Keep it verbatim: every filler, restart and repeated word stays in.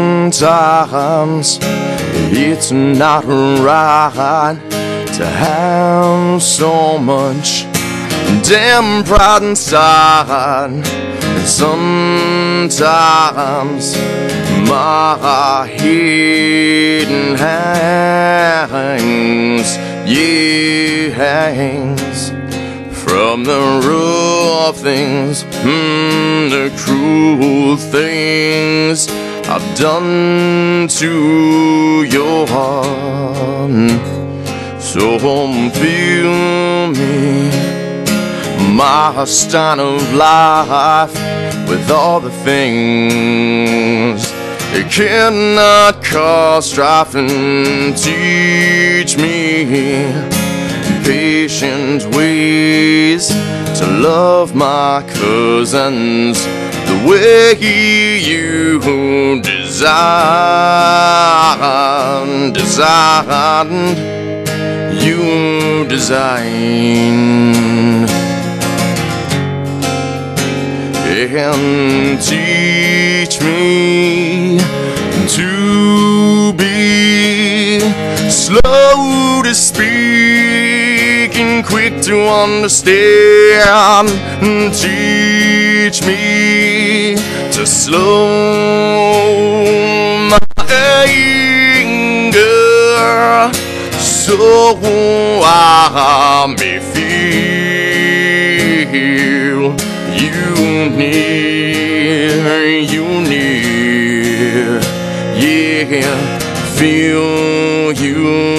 sometimes it's not right to have so much damn pride inside. And sometimes my head hangs, yeah, hangs from the rough things, mm, the cruel things I've done to your heart. So fill me, my stein of life, with all the things it cannot cause strife, and teach me patient ways to love my cousins the way you designed, designed, you designed. And teach me to be slow to speak and quick to understand. Teach me to slow my anger so I may feel you near, you near, yeah, feel you